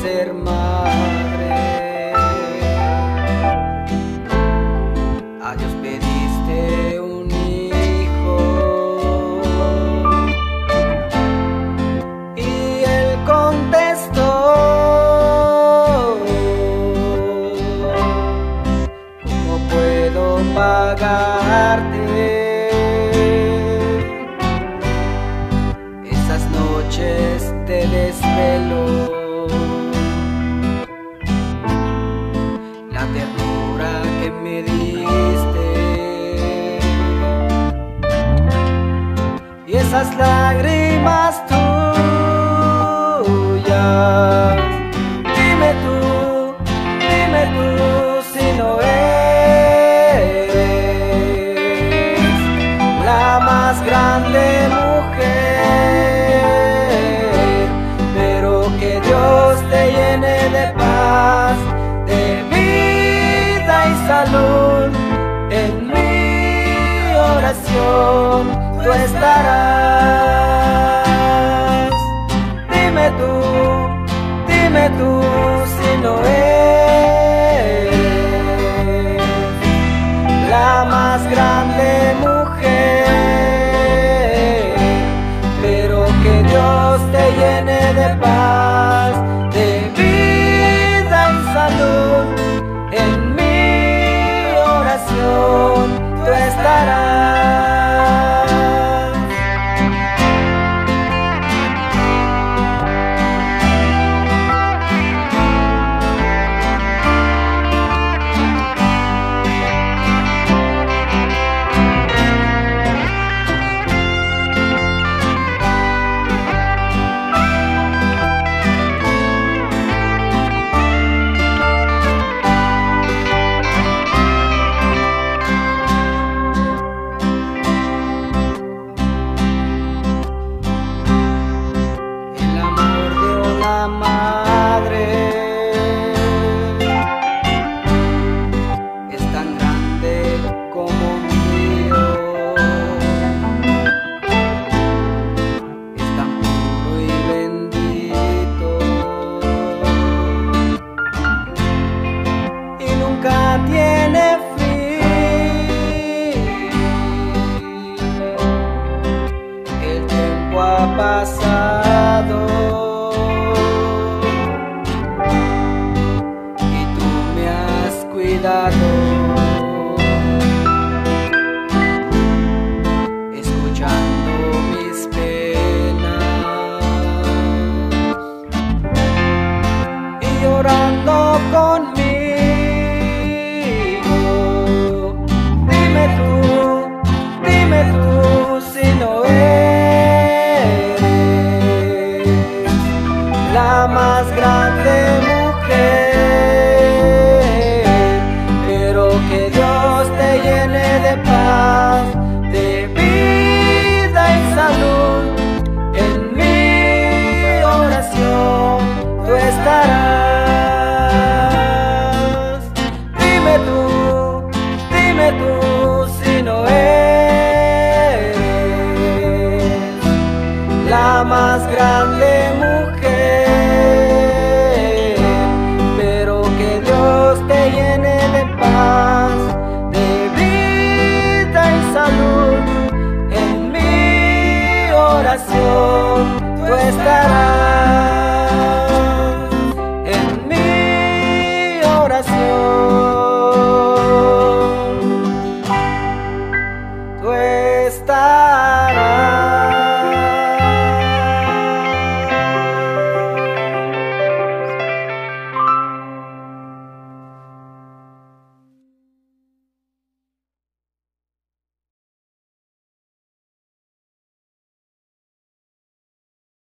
ser madre. A Dios pediste un hijo y Él contestó: ¿cómo puedo pagarte esas noches de desvelo? La ternura que me diste y esas lágrimas tuyas. Dime tú si no eres la más grande mujer, pero que Dios te llene de paz, de vida y salud. En mi oración tú estarás. Dime tú si no eres la más grande mujer, pero que Dios te llene de paz, de vida y salud. En mi oración tú estarás. Madre es tan grande como mío, es tan puro y bendito, y nunca tiene fin. El tiempo ha pasado escuchando mis penas y llorando conmigo. Dime tú si no eres la más grande mujer, que Dios te llene de paz,